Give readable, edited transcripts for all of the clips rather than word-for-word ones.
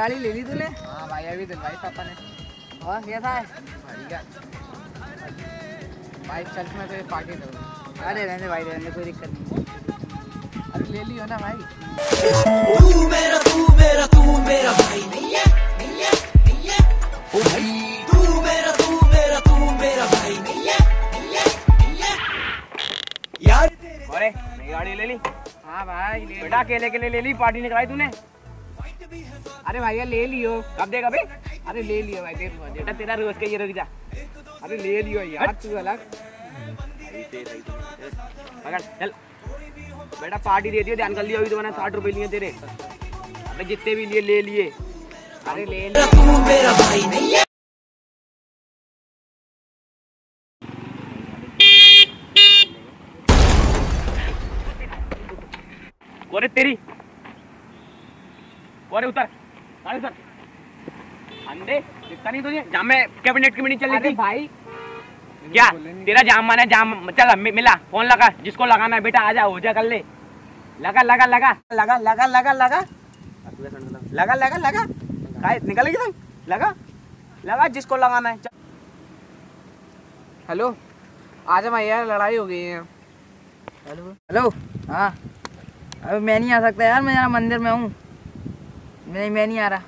गाड़ी ले ली तूने? हाँ भाई अभी दिलवाई पापा ने। और कैसा है? बढ़िया भाई, चल मैं तो पार्टी करूँगा। अरे रहने भाई, रहने, कोई दिक्कत नहीं। अरे ले लियो ना भाई। तू मेरा भाई नहीं है, नहीं है, नहीं है। ओ भाई तू मेरा भाई नहीं है, नहीं है, नहीं है। यार अरे नई गाड़ी ले ली? हाँ भाई ले बेटा अकेले के लिए ले ली, पार्टी निकलाई तूने? अरे भैया ले लियो। कब देगा बे? अरे ले लियो भाई, देख लो। बेटा तेरा रोज का ये, रुक जा। अरे ले लियो यार, तू अलग। पकड़ चल बेटा, पार्टी दे दियो, ध्यान कर लियो। अभी तो मैंने 60 रुपए लिए तेरे। अबे जितने भी लिए ले लिए। अरे ले लियो। तू मेरा भाई नहीं है। कोरे तेरी, कोरे उतर, गाड़ी उतर। अंधे दिखता नहीं तुझे? जाम में कैबिनेट की मीटिंग चल रही अरे थी भाई क्या? तेरा जाम माना जाम। चल मिला, फोन लगा, जिसको लगाना है बेटा आजा, हो जा कर ले। लगा लगा लगा लगा लगा लगा लगा लगा लगा लगा काय निकलेगी तुम? लगा लगा जिसको लगाना है। हेलो, आज हमारे यार लड़ाई हो गई है। Hello hello. हाँ अबे मैं नहीं आ सकता यार, मैं यहाँ मंदिर में हूँ। मैं नहीं आ रहा।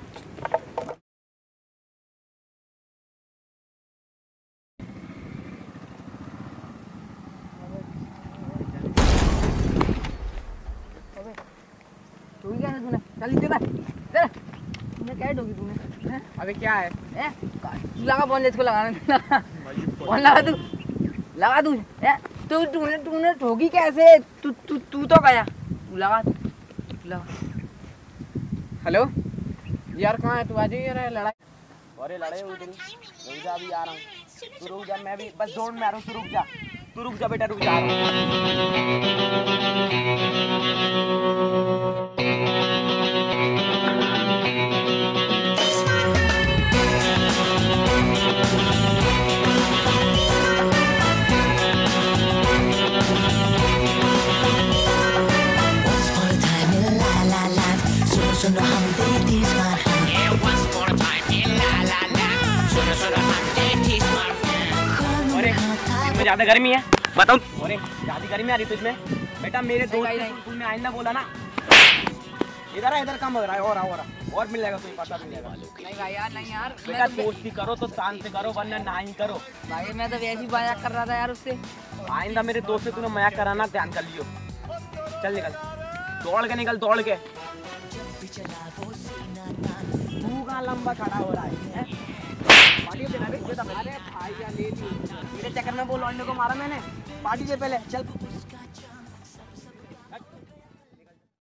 ठोकी क्या है तूने? चल नीचे कर, चल। तूने क्या ठोकी तूने? हैं? अबे क्या है? लगा फोन, जिसको लगाना लगा। फोन लगा तू, लगा तू। तूने ठोकी कैसे? तू तो गया। तू लगा, लगा। हेलो यार, कहाँ है तू? आ जाइए यार, लड़ाई। अरे लड़ाई हो गई, रुक जा, अभी आ रहा हूँ। तू रुक जा, मैं भी बस दौड़ में आ रहा हूँ। तू रुक जा बेटा, रुक जा, आ रहा हूँ। ज्यादा गर्मी है बताऊं? अरे ज्यादा गर्मी आ रही तुझमें? बेटा मेरे दोस्त ने तूने आइंदा बोला ना। इधर काम हो रहा है, और मिल जाएगा, तुम्हें पता मिलेगा। नहीं भाई यार, नहीं यार। बेटा दोस्ती करो तो शांत से करो, वरना ना ही करो। भाई मैं तो वैसे ही मजाक कर रहा था यार उससे। आइंदा मेरे दोस्त से तूने मजाक कराना, ध्यान कर लियो। चल निकल, दौड़ के निकल, दौड़ के। तू कहाँ लंबा खड़ा हो रहा है? पार्टी दे रहा है? अरे भाई यार ले लियो। मेरे चक्कर में वो लौंडे को मारा मैंने। पार्टी दे पहले, चल।